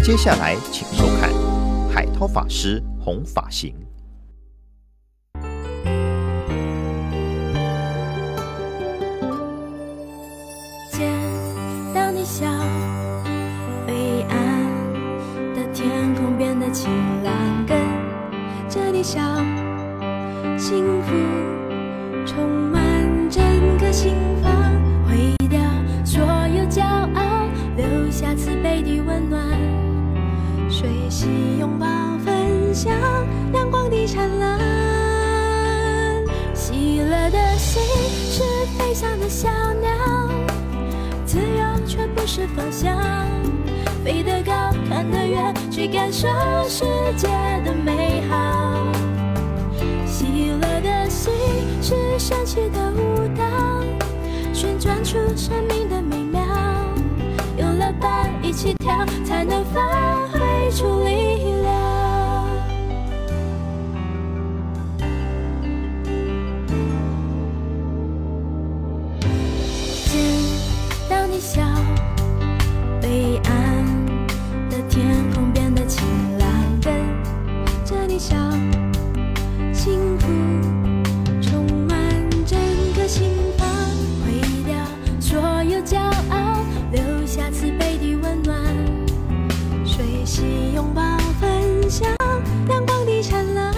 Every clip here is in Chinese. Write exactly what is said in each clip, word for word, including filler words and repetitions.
接下来请收看海涛法师弘法行。 见到你笑，灰暗的天空变得晴朗，跟着你笑，幸福充满整个心房，毁掉所有骄傲，留下慈悲的温暖，水洗拥抱分享阳光的灿烂，喜乐的心是飞翔的小鸟，自由却不是方向，飞得高看得远，去感受世界的美好，喜乐的心是神奇的舞蹈，旋转出生命的美妙，有了伴一起跳，才能发挥出力量。见到你笑，灰暗的天空变得晴朗，跟着你笑，幸福充满整个心房，毁掉所有骄傲，留下慈悲的温暖，水洗拥抱分享阳光的灿烂。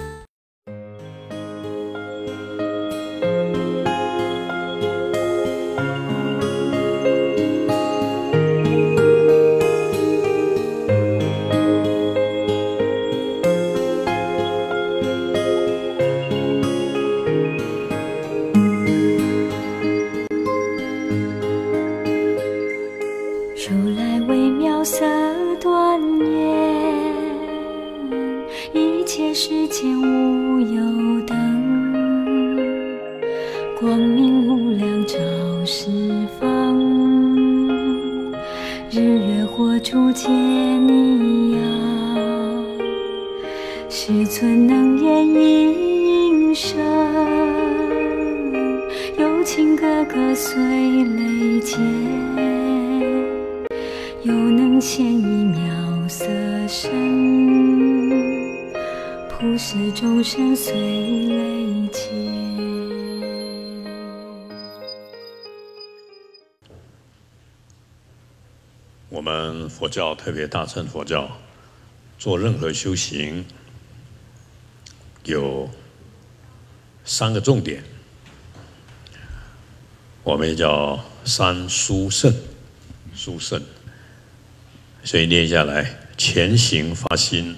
如来微妙色端严，一切世间无有灯，光明无量照十方，日月火烛皆你耀，世尊能言一应声，有情个个随类结，又能现一妙色身，普世众生随类结。 我们佛教，特别大乘佛教，做任何修行有三个重点，我们也叫三殊胜，殊胜。所以念下来：前行发心，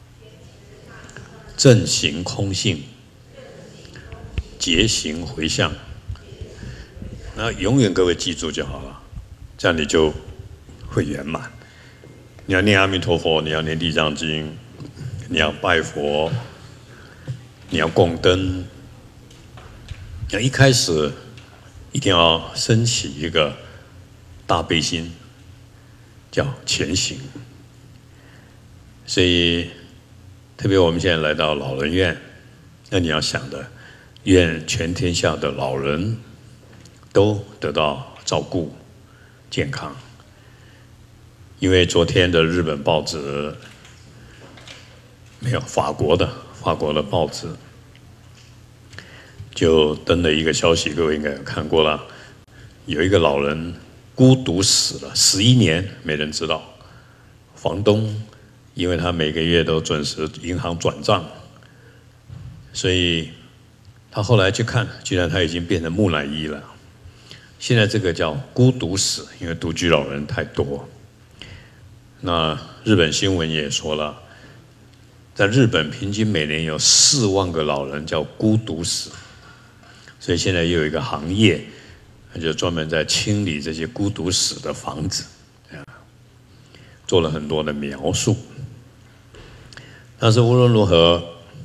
正行空性，结行回向。那永远各位记住就好了，这样你就会圆满。你要念阿弥陀佛，你要念地藏经，你要拜佛，你要供灯，要一开始一定要升起一个大悲心，叫前行。所以特别我们现在来到老人院，那你要想的，愿全天下的老人都得到照顾健康。因为昨天的日本报纸，没有法国的法国的报纸就登了一个消息，各位应该有看过了，有一个老人孤独死了十一年，没人知道。房东因为他每个月都准时银行转账，所以他后来去看，居然他已经变成木乃伊了。现在这个叫孤独死，因为独居老人太多。那日本新闻也说了，在日本平均每年有四万个老人叫孤独死，所以现在又有一个行业，就专门在清理这些孤独死的房子，做了很多的描述。但是无论如何，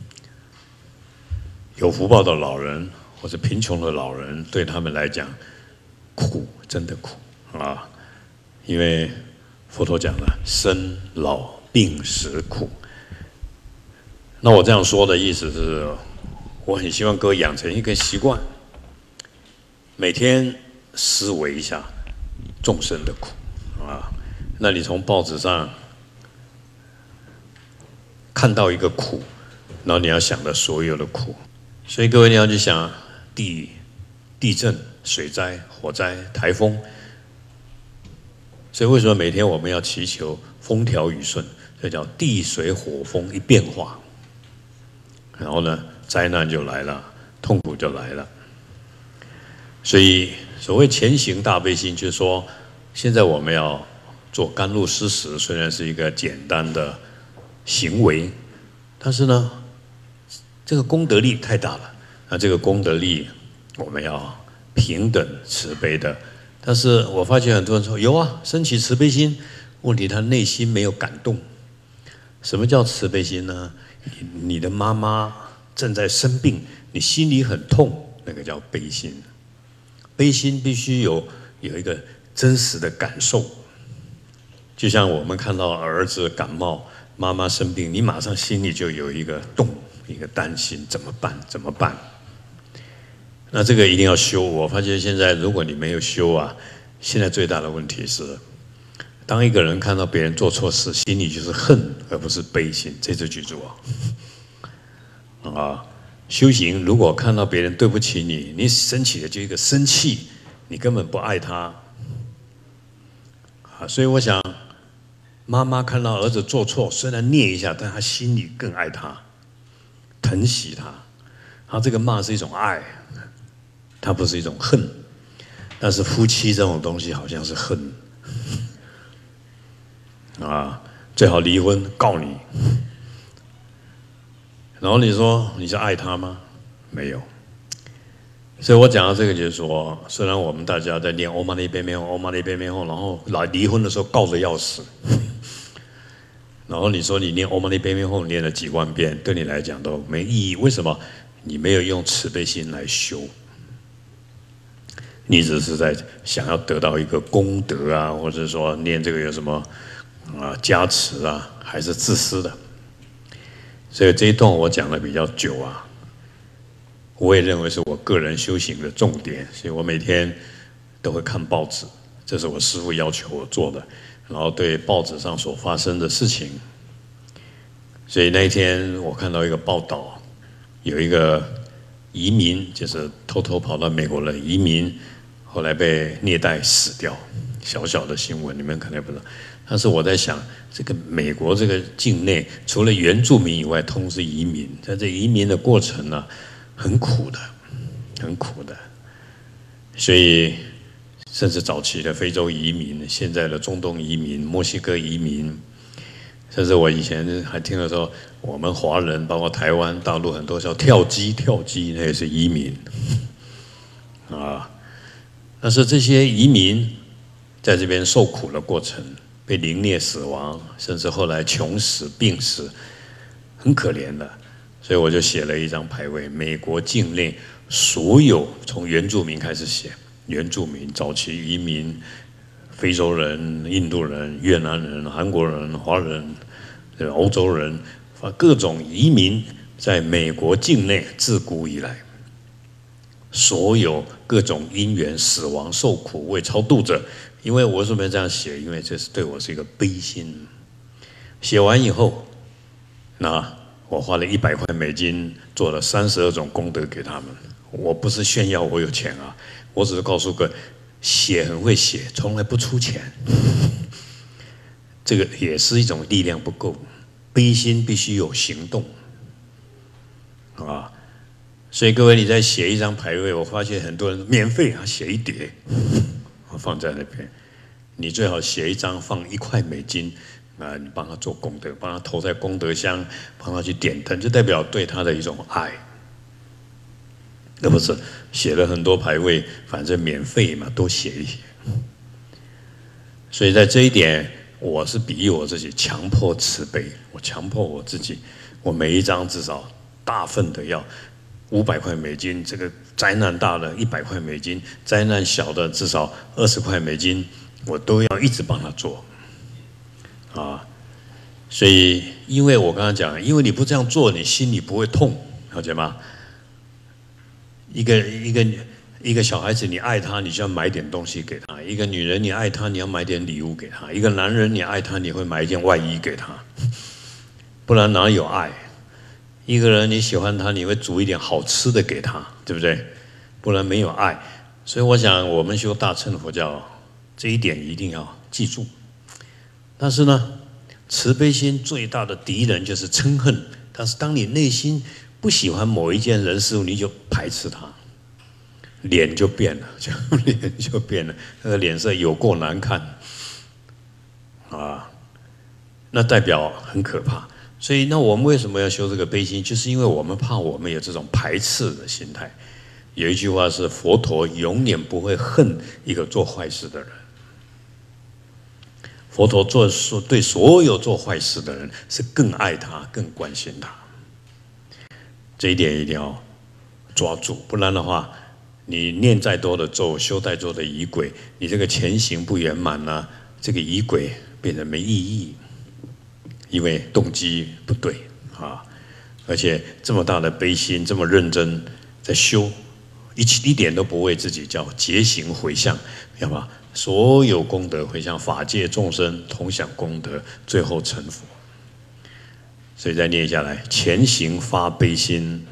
有福报的老人或者贫穷的老人，对他们来讲，苦，真的苦啊！因为佛陀讲了，生老病死苦。那我这样说的意思是，我很希望各位养成一个习惯，每天思维一下众生的苦啊。那你从报纸上看到一个苦，然后你要想的所有的苦。所以各位你要去想地地震、水灾、火灾、台风。所以为什么每天我们要祈求风调雨顺？这叫地水火风一变化，然后呢，灾难就来了，痛苦就来了。所以所谓前行大悲心，就是说，现在我们要做甘露施食，虽然是一个简单的行为，但是呢，这个功德力太大了。那这个功德力，我们要平等慈悲的。但是我发现很多人说有啊，升起慈悲心，问题他内心没有感动。什么叫慈悲心呢？你的妈妈正在生病，你心里很痛，那个叫悲心。悲心必须有有一个真实的感受。就像我们看到儿子感冒，妈妈生病，你马上心里就有一个动，一个担心，怎么办？怎么办？那这个一定要修。我发现现在如果你没有修啊，现在最大的问题是，当一个人看到别人做错事，心里就是恨，而不是悲心。这次记住啊！啊，修行如果看到别人对不起你，你升起的就一个生气，你根本不爱他。啊，所以我想，妈妈看到儿子做错，虽然念一下，但他心里更爱他，疼惜他。他这个骂是一种爱。它不是一种恨，但是夫妻这种东西好像是恨啊，最好离婚告你。然后你说你是爱他吗？没有。所以我讲到这个就是说，虽然我们大家在念欧玛尼贝美吽，欧玛尼贝美吽，然后来离婚的时候告着要死，然后你说你念欧玛尼贝美吽念了几万遍，对你来讲都没意义。为什么？你没有用慈悲心来修。你只是在想要得到一个功德啊，或者说念这个有什么啊加持啊，还是自私的。所以这一段我讲的比较久啊，我也认为是我个人修行的重点，所以我每天都会看报纸，这是我师父要求我做的，然后对报纸上所发生的事情。所以那一天我看到一个报道，有一个移民，就是偷偷跑到美国的移民，后来被虐待死掉，小小的新闻你们可能不知道。但是我在想，这个美国这个境内，除了原住民以外，通是移民，在这移民的过程呢，很苦的，很苦的。所以，甚至早期的非洲移民，现在的中东移民、墨西哥移民，甚至我以前还听了说，我们华人，包括台湾、大陆很多叫跳机，跳机那也是移民啊。但是这些移民在这边受苦的过程，被凌虐死亡，甚至后来穷死、病死，很可怜的。所以我就写了一张牌位，美国境内所有从原住民开始写，原住民、早期移民、非洲人、印度人、越南人、韩国人、华人、欧洲人，各种移民在美国境内自古以来，所有各种因缘死亡受苦未超度者。因为我为什么要这样写？因为这是对我是一个悲心。写完以后，那我花了一百块美金做了三十二种功德给他们。我不是炫耀我有钱啊，我只是告诉各位，写很会写，从来不出钱。这个也是一种力量不够，悲心必须有行动啊。所以各位，你在写一张牌位，我发现很多人免费啊，写一叠，我放在那边。你最好写一张，放一块美金啊，你帮他做功德，帮他投在功德箱，帮他去点灯，就代表对他的一种爱。那不是写了很多牌位，反正免费嘛，多写一些。所以在这一点，我是比喻我自己强迫慈悲，我强迫我自己，我每一张至少大份的要五百块美金，这个灾难大的一百块美金，灾难小的至少二十块美金，我都要一直帮他做啊。所以，因为我刚刚讲，因为你不这样做，你心里不会痛，了解吗？一个一个一个小孩子，你爱他，你就要买点东西给他；一个女人，你爱她，你要买点礼物给她；一个男人，你爱他，你会买一件外衣给他。 不然哪有爱？一个人你喜欢他，你会煮一点好吃的给他，对不对？不然没有爱。所以我想，我们修大乘佛教这一点一定要记住。但是呢，慈悲心最大的敌人就是嗔恨。但是当你内心不喜欢某一件人事物，你就排斥他，脸就变了，就脸就变了，那个脸色有够难看啊，那代表很可怕。所以，那我们为什么要修这个悲心？就是因为我们怕我们有这种排斥的心态。有一句话是：佛陀永远不会恨一个做坏事的人。佛陀做对所有做坏事的人是更爱他、更关心他。这一点一定要抓住，不然的话，你念再多的咒，修再多的仪轨，你这个前行不圆满呢，这个仪轨变得没意义。因为动机不对啊，而且这么大的悲心，这么认真在修，一一点都不为自己叫结行回向，要把所有功德回向法界众生同享功德，最后成佛。所以再念下来：前行发悲心，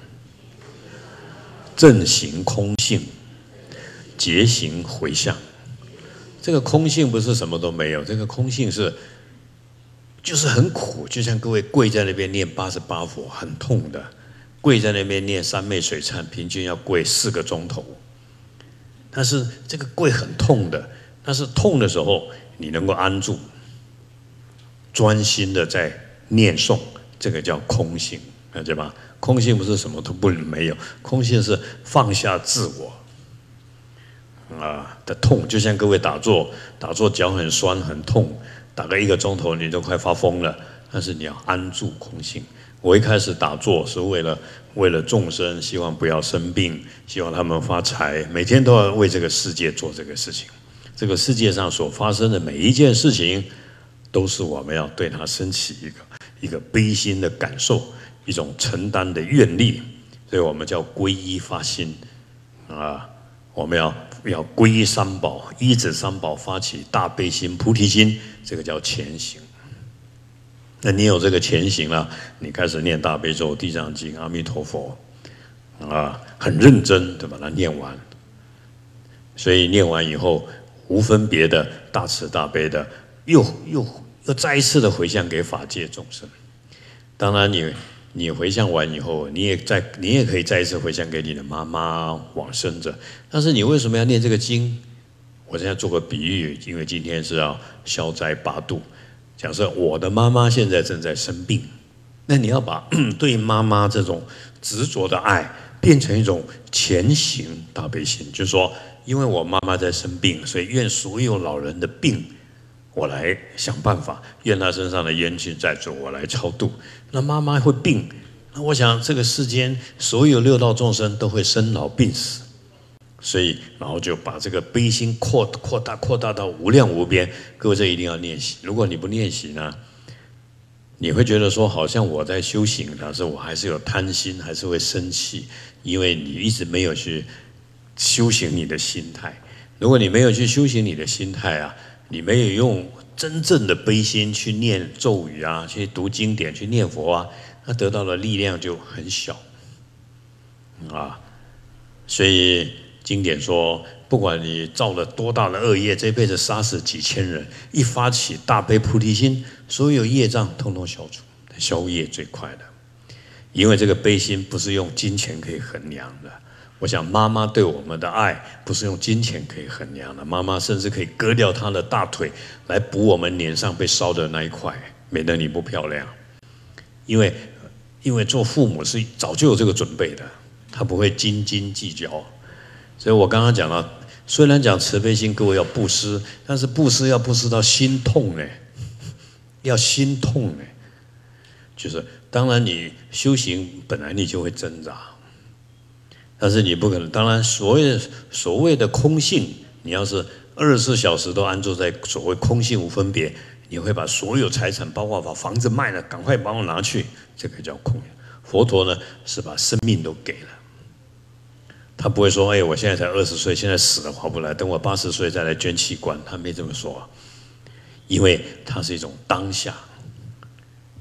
正行空性，结行回向。这个空性不是什么都没有，这个空性是。就是很苦，就像各位跪在那边念八十八佛，很痛的；跪在那边念三昧水忏，平均要跪四个钟头。但是这个跪很痛的，但是痛的时候你能够安住，专心的在念诵，这个叫空性，了解吗？空性不是什么都不没有，空性是放下自我啊的痛，就像各位打坐，打坐脚很酸很痛。打个一个钟头，你都快发疯了。但是你要安住空性。我一开始打坐是为了为了众生，希望不要生病，希望他们发财，每天都要为这个世界做这个事情。这个世界上所发生的每一件事情，都是我们要对它升起一个一个悲心的感受，一种承担的愿力。所以我们叫皈依发心啊，我们要要皈依三宝，依止三宝发起大悲心、菩提心。这个叫前行。那你有这个前行了，你开始念大悲咒、地藏经、阿弥陀佛，啊，很认真的把它念完。所以念完以后，无分别的大慈大悲的，又又又再一次的回向给法界众生。当然你，你你回向完以后，你也再你也可以再一次回向给你的妈妈往生者。但是你为什么要念这个经？我现在做个比喻，因为今天是要消灾八度。假设我的妈妈现在正在生病，那你要把对妈妈这种执着的爱变成一种前行大悲心，就是说，因为我妈妈在生病，所以愿所有老人的病，我来想办法，愿她身上的冤亲债主我来超度。那妈妈会病，那我想这个世间所有六道众生都会生老病死。所以，然后就把这个悲心扩扩大、扩大到无量无边。各位，这一定要练习。如果你不练习呢，你会觉得说，好像我在修行，但是我还是有贪心，还是会生气，因为你一直没有去修行你的心态。如果你没有去修行你的心态啊，你没有用真正的悲心去念咒语啊，去读经典、去念佛啊，那得到的力量就很小啊。所以。经典说，不管你造了多大的恶业，这辈子杀死几千人，一发起大悲菩提心，所有业障通通消除，消业最快的。因为这个悲心不是用金钱可以衡量的。我想妈妈对我们的爱不是用金钱可以衡量的，妈妈甚至可以割掉她的大腿来补我们脸上被烧的那一块，免得你不漂亮。因为因为做父母是早就有这个准备的，他不会斤斤计较。所以我刚刚讲了，虽然讲慈悲心，各位要布施，但是布施要布施到心痛呢，要心痛呢。就是当然你修行本来你就会挣扎，但是你不可能。当然所谓所谓的空性，你要是二十四小时都安住在所谓空性无分别，你会把所有财产，包括把房子卖了，赶快帮我拿去，这个叫空。佛陀呢是把生命都给了。他不会说：“哎，我现在才二十岁，现在死了划不来，等我八十岁再来捐器官。”他没这么说，因为它是一种当下，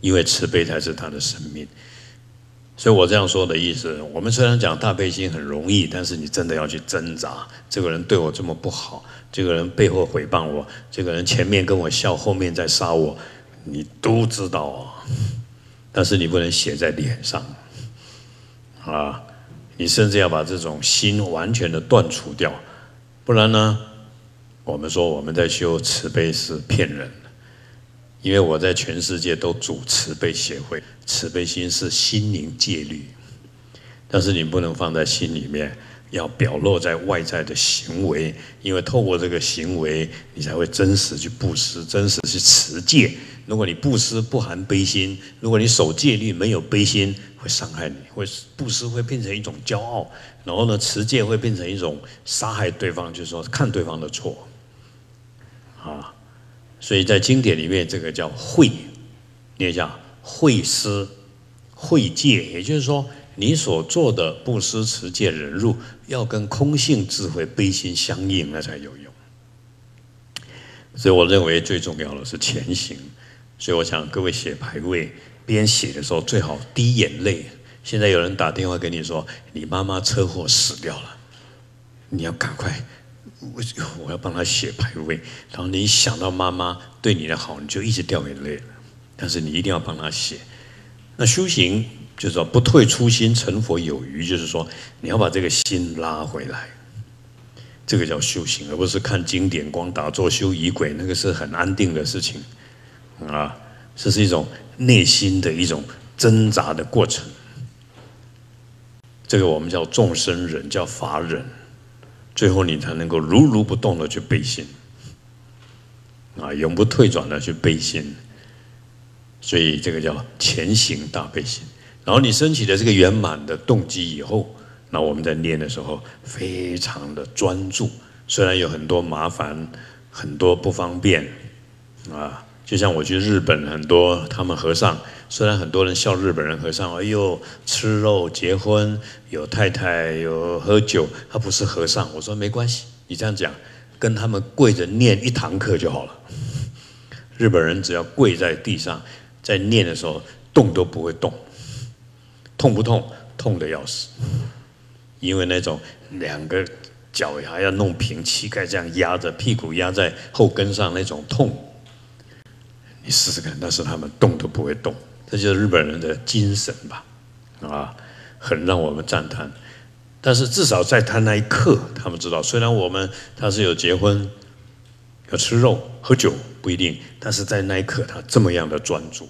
因为慈悲才是他的生命。所以我这样说的意思，我们虽然讲大悲心很容易，但是你真的要去挣扎。这个人对我这么不好，这个人背后诽谤我，这个人前面跟我笑，后面在杀我，你都知道啊。但是你不能写在脸上啊，你甚至要把这种心完全的断除掉，不然呢，我们说我们在修慈悲是骗人的。因为我在全世界都主慈悲协会，慈悲心是心灵戒律，但是你不能放在心里面，要表露在外在的行为，因为透过这个行为，你才会真实去布施，真实去持戒。如果你布施不含悲心，如果你守戒律没有悲心，会伤害你，会布施会变成一种骄傲，然后呢，持戒会变成一种杀害对方，就是说看对方的错，啊。所以在经典里面，这个叫慧，念一下慧施、慧戒，也就是说，你所做的布施、持戒、忍辱，要跟空性智慧、悲心相应，那才有用。所以我认为最重要的是前行。所以我想各位写牌位，边写的时候最好滴眼泪。现在有人打电话给你说，你妈妈车祸死掉了，你要赶快。我要帮他写牌位，然后你想到妈妈对你的好，你就一直掉眼泪了。但是你一定要帮他写。那修行就是说不退初心，成佛有余，就是说你要把这个心拉回来，这个叫修行，而不是看经典光打坐修仪轨，那个是很安定的事情啊，这是一种内心的一种挣扎的过程。这个我们叫众生忍，叫法忍。最后你才能够如如不动的去悲心，啊，永不退转的去悲心，所以这个叫前行大悲心。然后你升起的这个圆满的动机以后，那我们在念的时候非常的专注，虽然有很多麻烦，很多不方便，啊，就像我去日本，很多他们和尚。虽然很多人笑日本人和尚，哎呦，吃肉、结婚、有太太、有喝酒，他不是和尚。我说没关系，你这样讲，跟他们跪着念一堂课就好了。日本人只要跪在地上，在念的时候动都不会动，痛不痛？痛得要死，因为那种两个脚还要弄平，膝盖这样压着，屁股压在后跟上那种痛，你试试看。但是他们动都不会动。这就是日本人的精神吧，啊，很让我们赞叹。但是至少在他那一刻，他们知道，虽然我们他是有结婚、有吃肉、喝酒不一定，但是在那一刻他这么样的专注，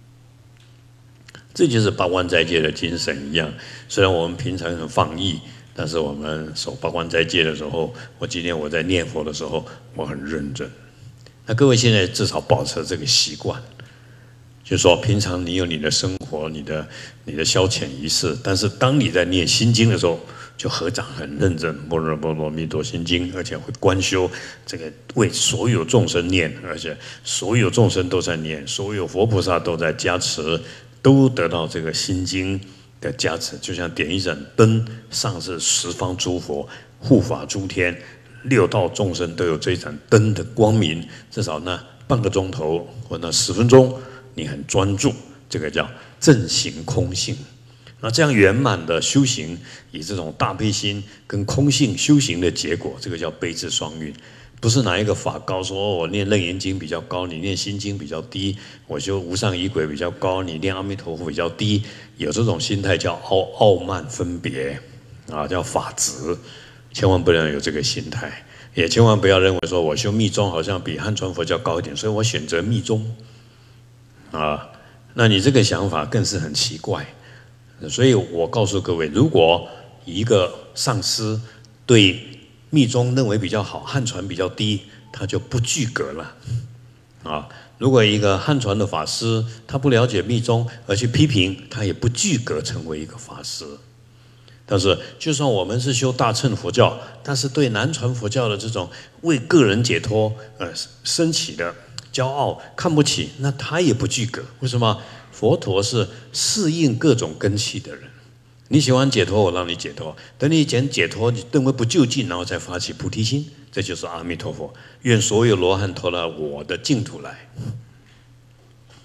这就是八关斋戒的精神一样。虽然我们平常很放逸，但是我们守八关斋戒的时候，我今天我在念佛的时候，我很认真。那各位现在至少保持这个习惯。就是说，平常你有你的生活，你的你的消遣仪式，但是当你在念心经的时候，就合掌很认真，般若波罗蜜多心经，而且会观修，这个为所有众生念，而且所有众生都在念，所有佛菩萨都在加持，都得到这个心经的加持，就像点一盏灯，上至十方诸佛护法诸天，六道众生都有这一盏灯的光明，至少那半个钟头或那十分钟。你很专注，这个叫正行空性。那这样圆满的修行，以这种大悲心跟空性修行的结果，这个叫悲智双运。不是哪一个法高说、哦、我念楞严经比较高，你念心经比较低；我修无上仪轨比较高，你念阿弥陀佛比较低。有这种心态叫傲傲慢分别啊，叫法执。千万不能有这个心态，也千万不要认为说我修密宗好像比汉传佛教高一点，所以我选择密宗。啊，那你这个想法更是很奇怪，所以我告诉各位，如果一个上师对密宗认为比较好，汉传比较低，他就不具格了。啊，如果一个汉传的法师他不了解密宗而去批评，他也不具格成为一个法师。但是，就算我们是修大乘佛教，但是对南传佛教的这种为个人解脱呃升起的骄傲看不起，那他也不具格。为什么？佛陀是适应各种根器的人。你喜欢解脱，我让你解脱。等你讲解脱，你认为不就近，然后再发起菩提心，这就是阿弥陀佛。愿所有罗汉投到我的净土来。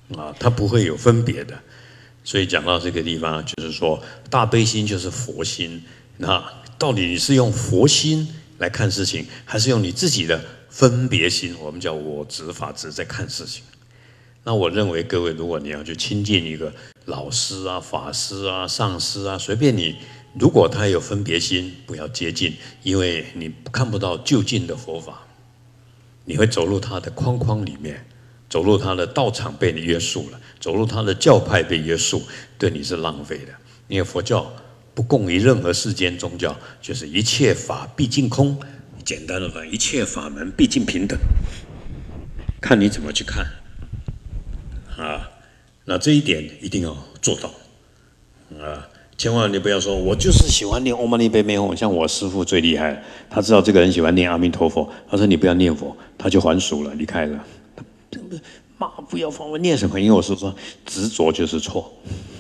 啊，它不会有分别的。所以讲到这个地方，就是说大悲心就是佛心。那到底你是用佛心来看事情，还是用你自己的分别心？我们叫我执法执在看事情。那我认为各位，如果你要去亲近一个老师啊、法师啊、上师啊，随便你，如果他有分别心，不要接近，因为你看不到就近的佛法，你会走入他的框框里面，走入他的道场被你约束了，走入他的教派被约束，对你是浪费的。因为佛教不共于任何世间宗教，就是一切法毕竟空，简单的说，一切法门毕竟平等，看你怎么去看。啊，那这一点一定要做到啊！千万你不要说，我就是喜欢念 Om Mani Padme Hum， 像我师父最厉害了，他知道这个人喜欢念阿弥陀佛，他说你不要念佛，他就还俗了，离开了。妈，不要放我念什么？因为我是说，执着就是错。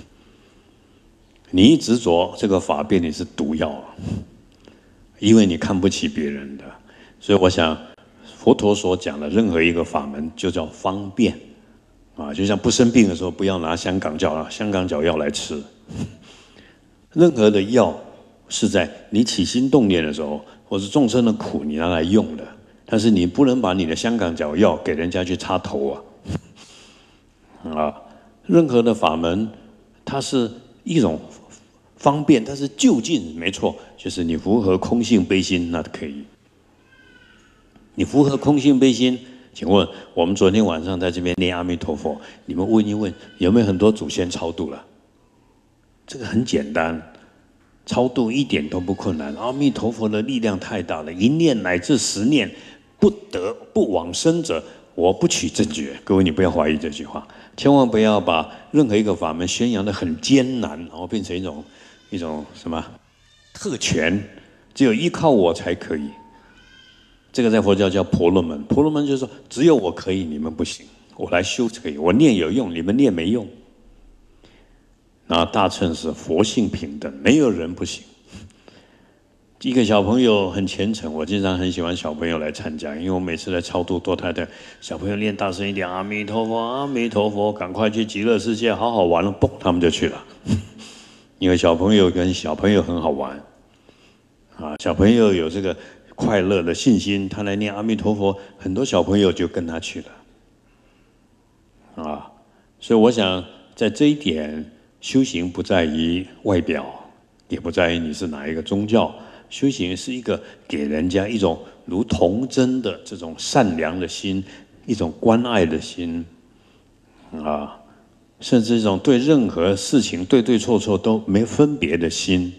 你一执着，这个法变你是毒药，因为你看不起别人的。所以我想，佛陀所讲的任何一个法门，就叫方便。啊，就像不生病的时候，不要拿香港脚香港脚药来吃。任何的药是在你起心动念的时候，或是众生的苦，你拿来用的。但是你不能把你的香港脚药给人家去插头啊！啊，任何的法门，它是一种方便，但是就近没错，就是你符合空性悲心，那可以。你符合空性悲心。请问我们昨天晚上在这边念阿弥陀佛，你们问一问有没有很多祖先超度了？这个很简单，超度一点都不困难。阿弥陀佛的力量太大了，一念乃至十念，不得不往生者，我不取正觉。各位，你不要怀疑这句话，千万不要把任何一个法门宣扬得很艰难，然后变成一种一种什么特权，只有依靠我才可以。这个在佛教叫婆罗门，婆罗门就是说，只有我可以，你们不行。我来修可以，我念有用，你们念没用。那大乘是佛性平等，没有人不行。一个小朋友很虔诚，我经常很喜欢小朋友来参加，因为我每次来超度堕胎的小朋友念大声一点，阿弥陀佛，阿弥陀佛，赶快去极乐世界好好玩了，嘣，他们就去了。因为小朋友跟小朋友很好玩，啊，小朋友有这个快乐的信心，他来念阿弥陀佛，很多小朋友就跟他去了，啊，所以我想在这一点，修行不在于外表，也不在于你是哪一个宗教，修行是一个给人家一种如童真的这种善良的心，一种关爱的心，啊，甚至一种对任何事情对对错错都没分别的心。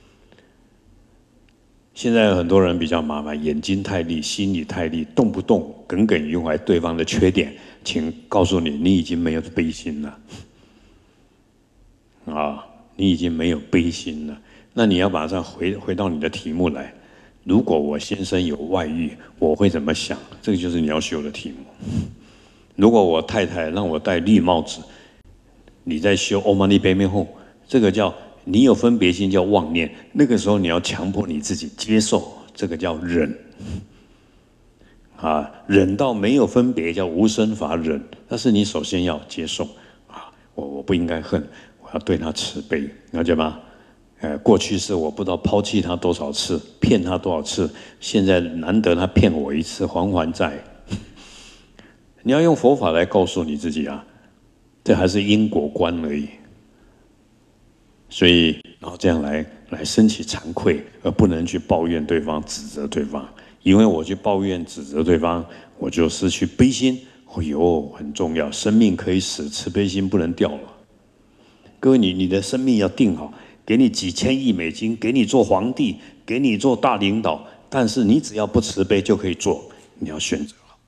现在有很多人比较麻烦，眼睛太利，心里太利，动不动耿耿于怀对方的缺点，请告诉你，你已经没有悲心了，啊，你已经没有悲心了。那你要马上回回到你的题目来，如果我先生有外遇，我会怎么想？这个就是你要修的题目。如果我太太让我戴绿帽子，你在修 Om Mani Padme Hum， 这个叫你有分别心，叫妄念。那个时候你要强迫你自己接受，这个叫忍。啊，忍到没有分别叫无生法忍。但是你首先要接受啊，我我不应该恨，我要对他慈悲，了解吗？呃，过去是我不知道抛弃他多少次，骗他多少次，现在难得他骗我一次，还还债。你要用佛法来告诉你自己啊，这还是因果观而已。所以，然后这样来来升起惭愧，而不能去抱怨对方、指责对方。因为我去抱怨、指责对方，我就失去悲心。哦呦，很重要，生命可以死，慈悲心不能掉了。各位，你你的生命要定好，给你几千亿美金，给你做皇帝，给你做大领导，但是你只要不慈悲就可以做，你要选择好。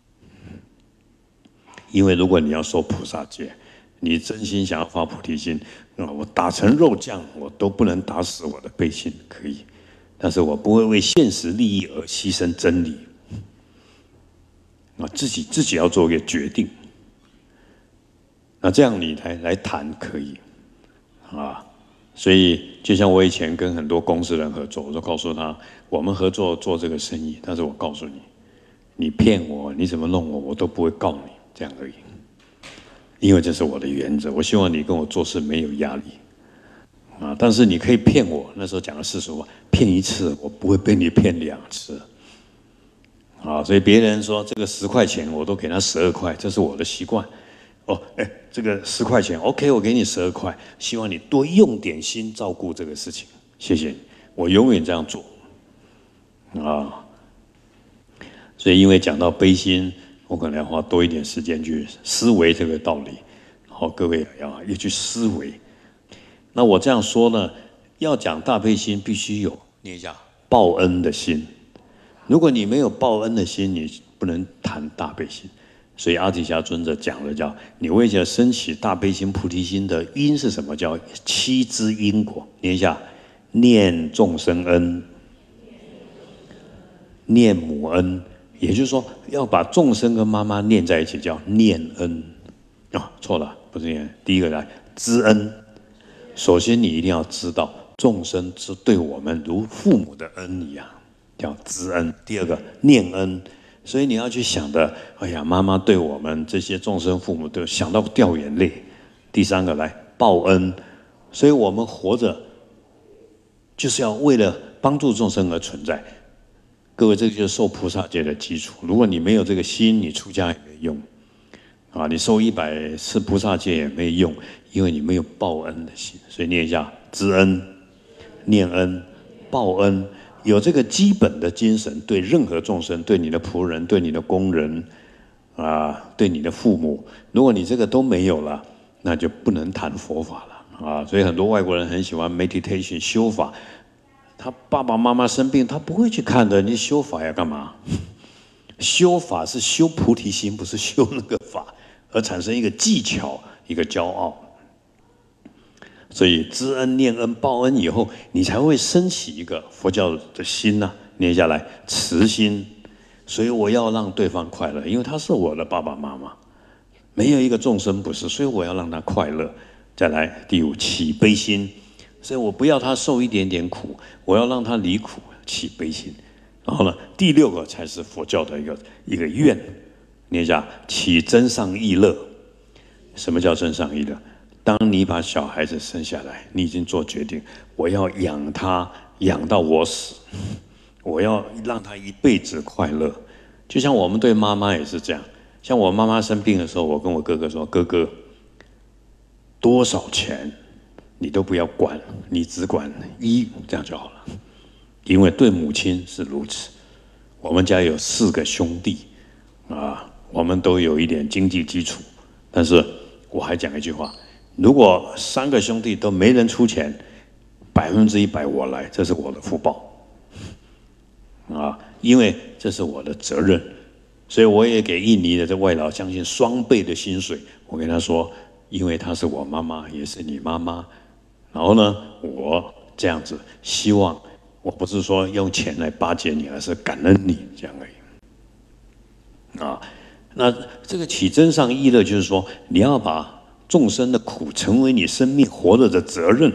因为如果你要受菩萨戒，你真心想要发菩提心，啊，我打成肉酱，我都不能打死我的悲心，可以，但是我不会为现实利益而牺牲真理。啊，自己自己要做一个决定。那这样你来来谈可以，啊，所以就像我以前跟很多公司人合作，我就告诉他，我们合作做这个生意，但是我告诉你，你骗我，你怎么弄我，我都不会告你，这样而已。 因为这是我的原则。我希望你跟我做事没有压力啊，但是你可以骗我。那时候讲了世俗话，骗一次我不会被你骗两次啊。所以别人说这个十块钱，我都给他十二块，这是我的习惯。哦，哎，这个十块钱 ，OK， 我给你十二块，希望你多用点心照顾这个事情，谢谢你，我永远这样做啊。所以因为讲到悲心，我可能要花多一点时间去思维这个道理，好，各位要也去思维。那我这样说呢，要讲大悲心，必须有念一下报恩的心。如果你没有报恩的心，你不能谈大悲心。所以阿底峡尊者讲了，叫你为了升起大悲心、菩提心的因是什么？叫七支因果。念一下：念众生恩，念母恩。也就是说，要把众生跟妈妈念在一起，叫念恩。啊、哦，错了，不是念。第一个来知恩。首先，你一定要知道众生是对我们如父母的恩一样，叫知恩。第二个念恩。所以你要去想的，哎呀，妈妈对我们这些众生父母都想到掉眼泪。第三个来报恩，所以我们活着就是要为了帮助众生而存在。各位，这个就是受菩萨戒的基础。如果你没有这个心，你出家也没用啊，你受一百次菩萨戒也没用，因为你没有报恩的心。所以念一下：知恩、念恩、报恩。有这个基本的精神，对任何众生，对你的仆人，对你的工人，啊，对你的父母，如果你这个都没有了，那就不能谈佛法了啊！所以很多外国人很喜欢 meditation 修法，他爸爸妈妈生病，他不会去看的。你修法要干嘛？修法是修菩提心，不是修那个法，而产生一个技巧，一个骄傲。所以知恩、念恩、报恩以后，你才会升起一个佛教的心呐、啊。念下来，慈心。所以我要让对方快乐，因为他是我的爸爸妈妈，没有一个众生不是，所以我要让他快乐。再来第五，起悲心。所以我不要他受一点点苦，我要让他离苦，起悲心。然后呢，第六个才是佛教的一个一个愿。念一下，起真上意乐。什么叫真上意乐？当你把小孩子生下来，你已经做决定，我要养他，养到我死，我要让他一辈子快乐。就像我们对妈妈也是这样，像我妈妈生病的时候，我跟我哥哥说：“哥哥，多少钱你都不要管，你只管医，这样就好了。”因为对母亲是如此。我们家有四个兄弟啊，我们都有一点经济基础，但是我还讲一句话。如果三个兄弟都没人出钱，百分之一百我来，这是我的福报啊！因为这是我的责任，所以我也给印尼的这外劳将近双倍的薪水。我跟他说，因为她是我妈妈，也是你妈妈。然后呢，我这样子，希望我不是说用钱来巴结你，而是感恩你这样而已啊。那这个起真上意乐，就是说你要把众生的苦成为你生命活着的责任。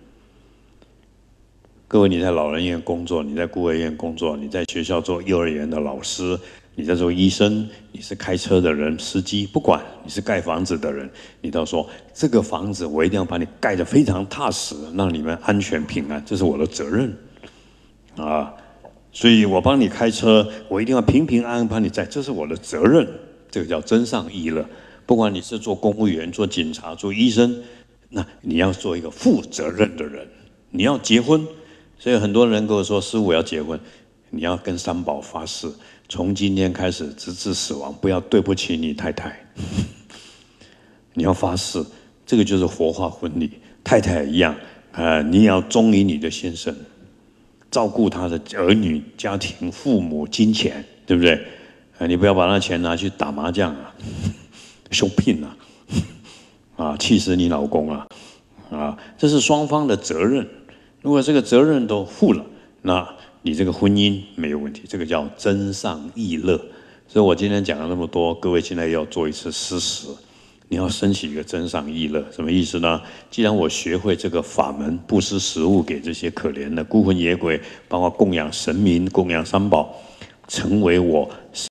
各位，你在老人院工作，你在孤儿院工作，你在学校做幼儿园的老师，你在做医生，你是开车的人、司机，不管你是盖房子的人，你都说这个房子我一定要把你盖得非常踏实，让你们安全平安，这是我的责任啊！所以我帮你开车，我一定要平平安安把你载，这是我的责任。这个叫真上意乐。不管你是做公务员、做警察、做医生，那你要做一个负责任的人。你要结婚，所以很多人跟我说：“师父，我要结婚。”你要跟三宝发誓，从今天开始直至死亡，不要对不起你太太。你要发誓，这个就是佛化婚礼。太太也一样，呃，你也要忠于你的先生，照顾他的儿女、家庭、父母、金钱，对不对？呃，你不要把那钱拿去打麻将啊。shopping 啊，啊，气死你老公啊，啊，这是双方的责任。如果这个责任都负了，那你这个婚姻没有问题。这个叫真上意乐。所以我今天讲了那么多，各位现在要做一次施食，你要升起一个真上意乐，什么意思呢？既然我学会这个法门，布施食物给这些可怜的孤魂野鬼，包括供养神明、供养三宝，成为我